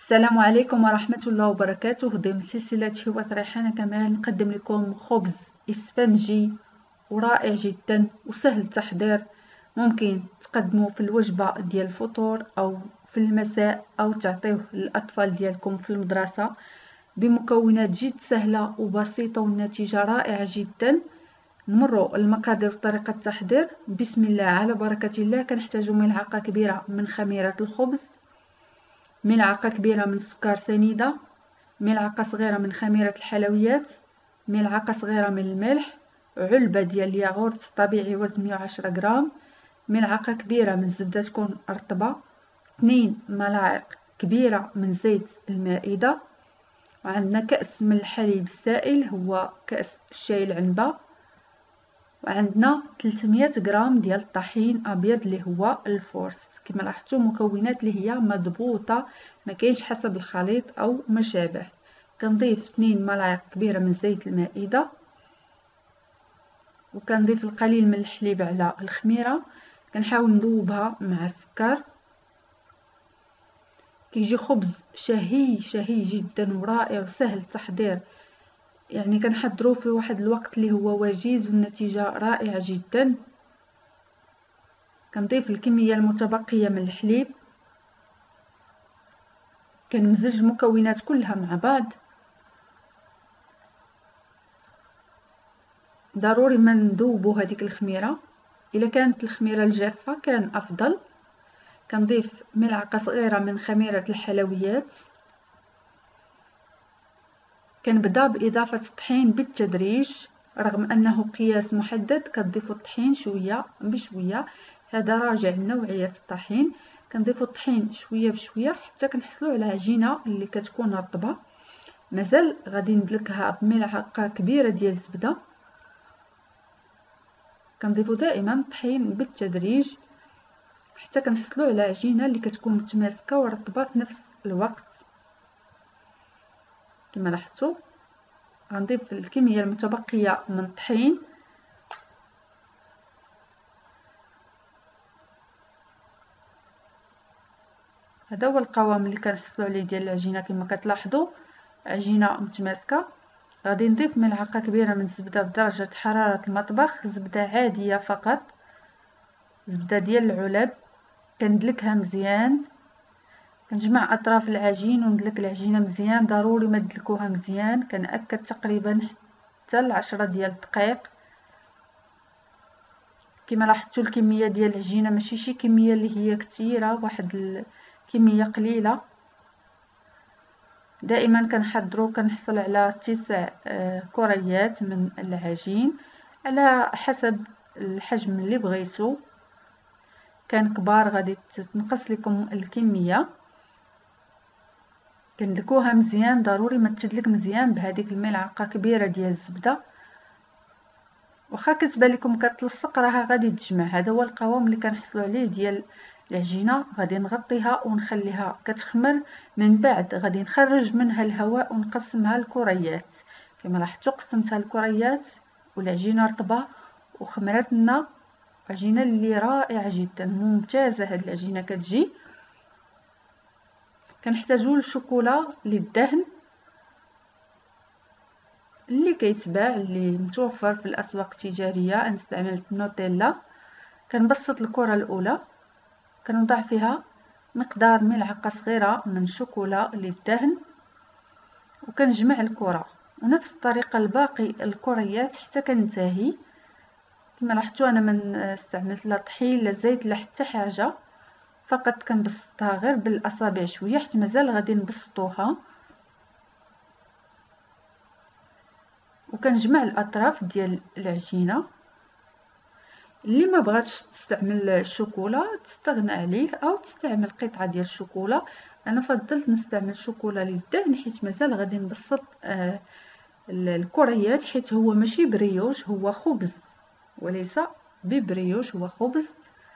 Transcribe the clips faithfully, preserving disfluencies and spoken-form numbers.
السلام عليكم ورحمة الله وبركاته. ضمن سلسلة حوات ريحانة كمال نقدم لكم خبز إسفنجي ورائع جدا وسهل التحضير. ممكن تقدموه في الوجبة ديال الفطور أو في المساء أو تعطيوه للأطفال ديالكم في المدرسة بمكونات جد سهلة وبسيطة والنتيجة رائعة جدا. نمروا المقادير وطريقة التحضير. بسم الله على بركة الله. كنحتاجو ملعقة كبيرة من خميرة الخبز، ملعقة كبيرة من السكر سنيدة، ملعقة صغيرة من خميرة الحلويات، ملعقة صغيرة من الملح، علبة ديال الياغورت طبيعي وزن مية وعشرة غرام، ملعقة كبيرة من الزبدة تكون رطبة، اثنين ملاعق كبيرة من زيت المائدة، وعندنا كأس من الحليب السائل هو كأس الشاي العنبة، وعندنا ثلاثمية غرام ديال الطحين ابيض اللي هو الفورس. كما لاحظتوا مكونات اللي هي مضبوطه، ما كاينش حسب الخليط او ما شابه. كنضيف اثنين ملاعق كبيره من زيت المائده، وكنضيف القليل من الحليب على الخميره. كنحاول نذوبها مع السكر. كيجي خبز شهي شهي جدا ورائع وسهل التحضير، يعني كنحضروه في واحد الوقت اللي هو وجيز والنتيجة رائعة جدا. كنضيف الكمية المتبقية من الحليب، كنمزج المكونات كلها مع بعض. ضروري ما نذوبو هذيك الخميرة، الا كانت الخميرة الجافة كان افضل. كنضيف ملعقة صغيرة من خميرة الحلويات. كنبدا باضافة الطحين بالتدريج، رغم انه قياس محدد كتضيفوا الطحين شويه بشويه، هذا راجع لنوعيه الطحين. كنضيفوا الطحين شويه بشويه حتى كنحصلوا على عجينه اللي كتكون رطبه. مازال غادي ندلكها بملعقه كبيره ديال الزبده. كنضيفوا دائما الطحين بالتدريج حتى كنحصلوا على عجينه اللي كتكون متماسكه ورطبه في نفس الوقت. كما لاحظتوا غنضيف الكميه المتبقيه من الطحين. هذا هو القوام اللي كنحصلوا عليه ديال العجينه. كما كتلاحظوا عجينه متماسكه. غادي نضيف ملعقه كبيره من الزبده بدرجه حراره المطبخ، زبده عاديه فقط، زبده ديال العلب. كندلكها مزيان، كنجمع اطراف العجين وندلك العجينه مزيان. ضروري ما تدلكوها مزيان، كنأكد تقريبا حتى لعشرة ديال الدقائق. كما لاحظتوا الكميه ديال العجينه ماشي شي كميه اللي هي كثيره، واحد الكميه قليله. دائما كنحضروا كنحصل على تسع كريات من العجين على حسب الحجم اللي بغيتو. كان كبار غادي تنقص لكم الكميه. كندلكوها مزيان، ضروري ما تدلك مزيان بهذيك الملعقه كبيره ديال الزبده. واخا كتبان لكم كتلصق راها غادي تجمع. هذا هو القوام اللي كنحصلوا عليه ديال العجينه. غادي نغطيها ونخليها كتخمر، من بعد غادي نخرج منها الهواء ونقسمها لكريات. كما لاحظتوا قسمتها لكريات والعجينه رطبه وخمرت لنا عجينه اللي رائعه جدا ممتازه. هاد العجينه كتجي. كنحتاجوا الشوكولا للدهن اللي كيتباع اللي متوفر في الاسواق التجاريه. انا استعملت نوتيلا. كنبسط الكره الاولى، كنوضع فيها مقدار ملعقه صغيره من الشوكولا للدهن، وكنجمع الكره ونفس الطريقه لباقي الكريات حتى كننتهي. كما لاحظتوا انا من استعملت لا طحين لا زيت لا حتى حاجه، فقط كنبسطها غير بالاصابع شويه حتى مازال غادي نبسطوها. وكنجمع الاطراف ديال العجينه. اللي ما بغاتش تستعمل الشوكولا تستغنى عليه او تستعمل قطعه ديال الشوكولا. انا فضلت نستعمل شوكولا للدهن حيت مازال غادي نبسط آه الكريات، حيت هو ماشي بريوش، هو خبز وليس ببريوش، هو خبز.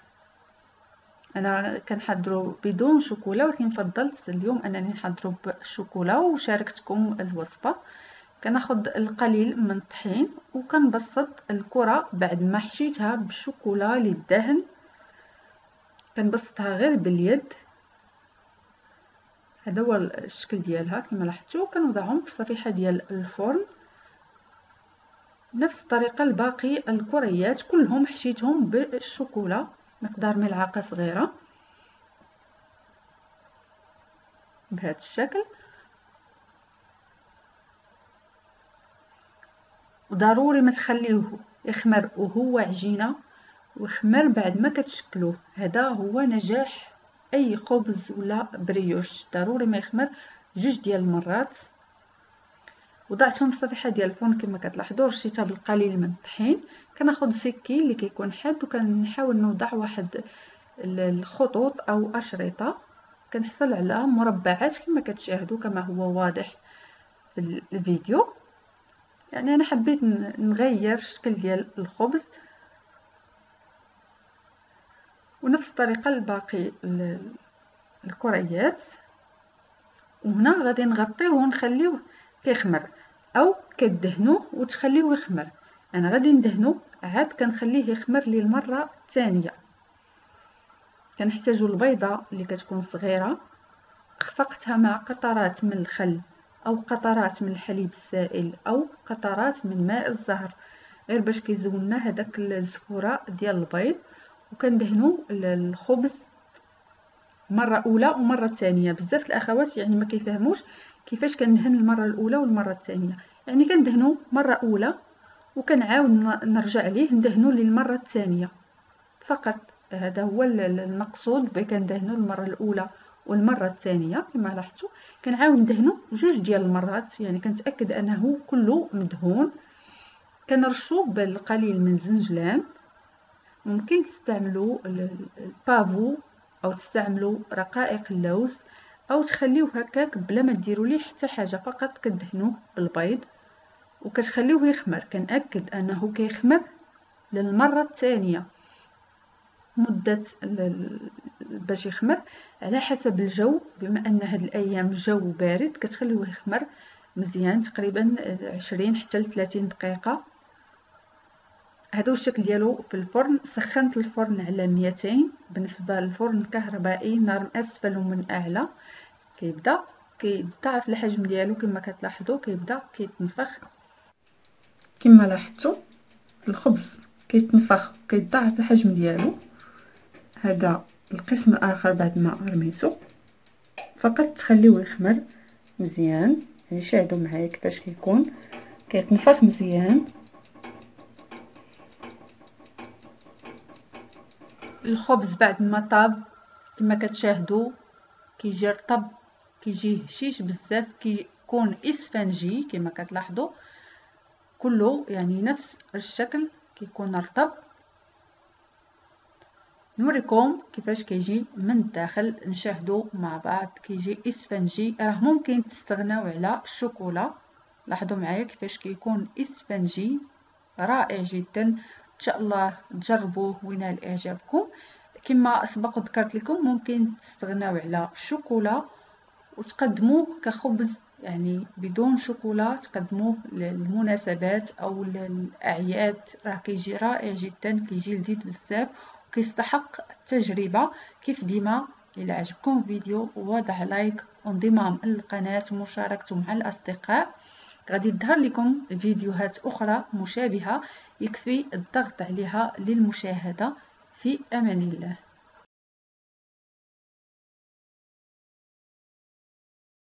انا كنحضروا بدون شوكولا، ولكن فضلت اليوم انني نحضروا بالشوكولا وشاركتكم الوصفه. كناخذ القليل من الطحين وكنبسط الكره بعد ما حشيتها بالشوكولا للدهن. كنبسطها غير باليد هذا هو الشكل ديالها كما لاحظتوا. كنوضعهم في الصفيحه ديال الفرن بنفس الطريقه. الباقي الكريات كلهم حشيتهم بالشوكولا مقدار ملعقه صغيره بهذا الشكل. وضروري ما تخليوه يخمر وهو عجينه، ويخمر بعد ما كتشكلوه. هذا هو نجاح اي خبز ولا بريوش، ضروري ما يخمر جوج ديال المرات. وضعتهم في الصفيحه ديال الفرن كما كتلاحظوا. رشيتها بالقليل من الطحين. كناخذ سكين اللي كيكون حاد وكنحاول نوضع واحد الخطوط او اشرطه، كنحصل على مربعات كما كتشاهدوا كما هو واضح في الفيديو. يعني انا حبيت نغير الشكل ديال الخبز، ونفس الطريقه الباقي الكريات. وهنا غادي نغطيوه ونخليوه كيخمر، او كدهنوه وتخليوه يخمر. انا غادي ندهنو عاد كنخليه يخمر للمره الثانيه. كنحتاجو البيضه اللي كتكون صغيره، خفقتها مع قطرات من الخل او قطرات من الحليب السائل او قطرات من ماء الزهر، غير باش كيزول لنا هذاك الزفوره ديال البيض. وكندهنو الخبز مره اولى ومره ثانيه. بزاف الاخوات يعني ما كيفهموش كيفاش كندهن المره الاولى والمره الثانيه. يعني كندهنو مره اولى وكنعاود نرجع ليه ندهنو للمره الثانيه فقط. هذا هو المقصود بكندهنو المره الاولى والمره الثانيه. كما لاحظتوا كنعاود ندهنو جوج ديال المرات، يعني كنتاكد انه كله مدهون. كنرشو بالقليل من الزنجلان. ممكن تستعملوا البافو او تستعملوا رقائق اللوز، او تخليوه هكاك بلا ما ديروا ليه حتى حاجه، فقط كدهنوه بالبيض وكتخليوه يخمر. كنأكد انه كيخمر للمره الثانيه. مده باش يخمر على حسب الجو، بما ان هاد الايام الجو بارد كتخليوه يخمر مزيان تقريبا عشرين حتى ل ثلاثين دقيقه. هذا هو الشكل ديالو في الفرن. سخنت الفرن على مئتين. بالنسبه للفرن الكهربائي نار من اسفل ومن اعلى. كيبدا كيضاعف الحجم ديالو كما كتلاحظوا، كيبدا كيتنفخ كما لاحظتوا. الخبز كيتنفخ كيضاعف الحجم ديالو. هذا القسم الاخر بعد ما رميتو فقط تخليوه يخمر مزيان. يعني شاهدوا معايا كيفاش كيكون كيتنفخ مزيان. الخبز بعد ما طاب كما كتشاهدوا كيجي رطب، كيجي هشيش بزاف، كيكون اسفنجي كما كتلاحظوا. كله يعني نفس الشكل كيكون رطب. نوريكم كيفاش كيجي من الداخل، نشاهدوا مع بعض. كيجي اسفنجي. راه ممكن تستغناو على الشوكولا. لاحظوا معايا كيفاش كيكون اسفنجي رائع جدا. ان شاء الله تجربوه وينال اعجابكم. كما سبق ذكرت لكم ممكن تستغناو على الشوكولا وتقدموه كخبز يعني بدون شوكولا، تقدموه للمناسبات او للاعياد. راه كيجي رائع جدا، كيجي لذيذ بزاف وكيستحق التجربه. كيف ديما الى عجبكم الفيديو وضع لايك وانضمام للقناه ومشاركته مع الاصدقاء. غادي تظهر لكم فيديوهات اخرى مشابهه، يكفي الضغط عليها للمشاهده. في امان الله.